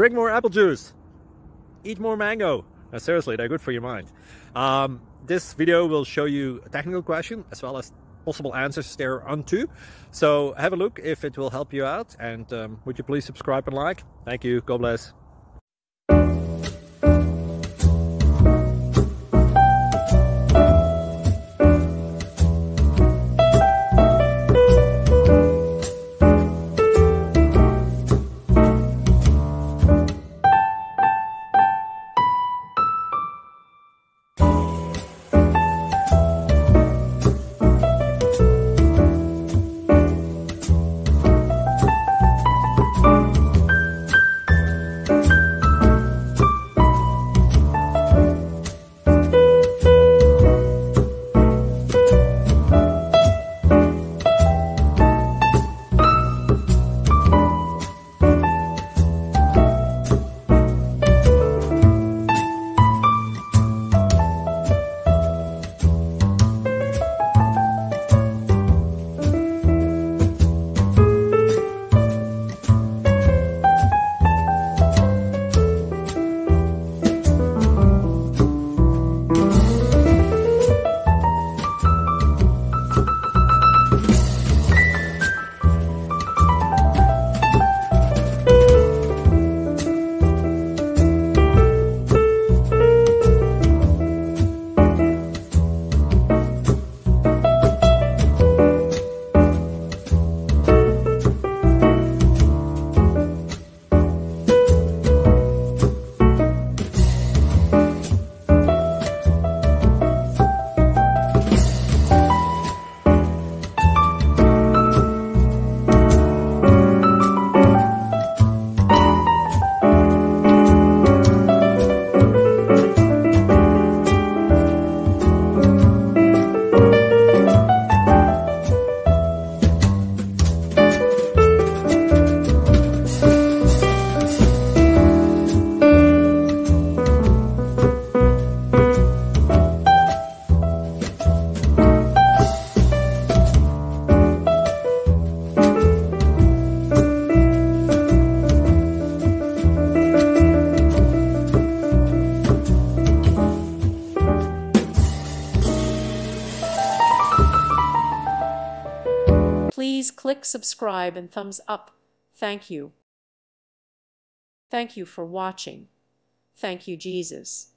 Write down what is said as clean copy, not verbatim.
drink more apple juice, eat more mango. No, seriously, they're good for your mind. This video will show you a technical question as well as possible answers thereunto. So have a look if it will help you out, and would you please subscribe and like? Thank you. God bless. Please click subscribe and thumbs up. Thank you. Thank you for watching. Thank you, Jesus.